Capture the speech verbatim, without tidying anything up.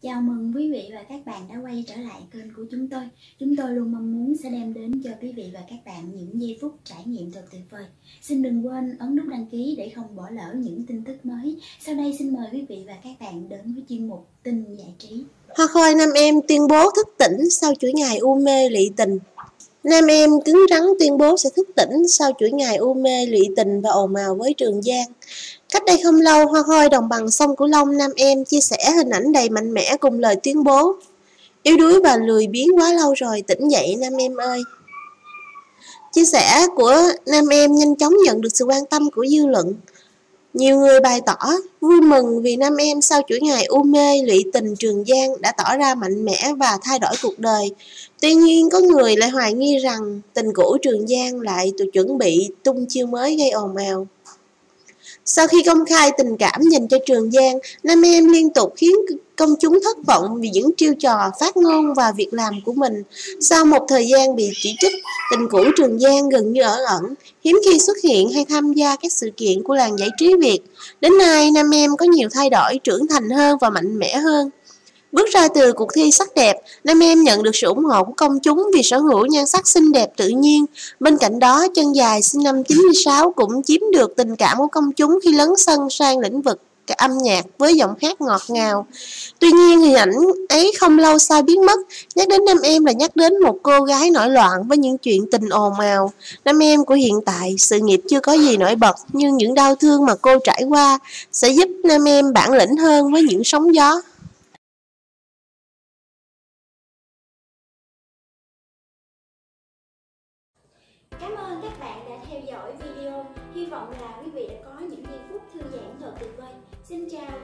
Chào mừng quý vị và các bạn đã quay trở lại kênh của chúng tôi. Chúng tôi luôn mong muốn sẽ đem đến cho quý vị và các bạn những giây phút trải nghiệm thật tuyệt vời. Xin đừng quên ấn nút đăng ký để không bỏ lỡ những tin tức mới. Sau đây xin mời quý vị và các bạn đến với chuyên mục tin giải trí. Hoa khôi nam em tuyên bố thức tỉnh sau chuỗi ngày u mê lụy tình. Nam em cứng rắn tuyên bố sẽ thức tỉnh sau chuỗi ngày u mê lụy tình và ồn ào với Trường Giang. Cách đây không lâu, Hoa khôi đồng bằng sông Cửu Long nam em chia sẻ hình ảnh đầy mạnh mẽ cùng lời tuyên bố: yếu đuối và lười biếng quá lâu rồi, tỉnh dậy nam em ơi. Chia sẻ của nam em nhanh chóng nhận được sự quan tâm của dư luận. Nhiều người bày tỏ vui mừng vì nam em sau chuỗi ngày u mê lụy tình Trường Giang đã tỏ ra mạnh mẽ và thay đổi cuộc đời. Tuy nhiên, có người lại hoài nghi rằng tình cũ Trường Giang lại tự chuẩn bị tung chiêu mới gây ồn ào. Sau khi công khai tình cảm dành cho Trường Giang, nam em liên tục khiến công chúng thất vọng vì những chiêu trò, phát ngôn và việc làm của mình. Sau một thời gian bị chỉ trích, tình cũ Trường Giang gần như ở ẩn, hiếm khi xuất hiện hay tham gia các sự kiện của làng giải trí Việt. Đến nay, nam em có nhiều thay đổi, trưởng thành hơn và mạnh mẽ hơn. Bước ra từ cuộc thi sắc đẹp, nam em nhận được sự ủng hộ của công chúng vì sở hữu nhan sắc xinh đẹp tự nhiên. Bên cạnh đó, chân dài sinh năm chín mươi sáu cũng chiếm được tình cảm của công chúng khi lấn sân sang lĩnh vực âm nhạc với giọng hát ngọt ngào. Tuy nhiên, hình ảnh ấy không lâu sau biến mất. Nhắc đến nam em là nhắc đến một cô gái nổi loạn với những chuyện tình ồn ào. Nam em của hiện tại, sự nghiệp chưa có gì nổi bật, nhưng những đau thương mà cô trải qua sẽ giúp nam em bản lĩnh hơn với những sóng gió. Cảm ơn các bạn đã theo dõi video. Hy vọng là quý vị đã có những giây phút thư giãn thật tuyệt vời. Xin chào.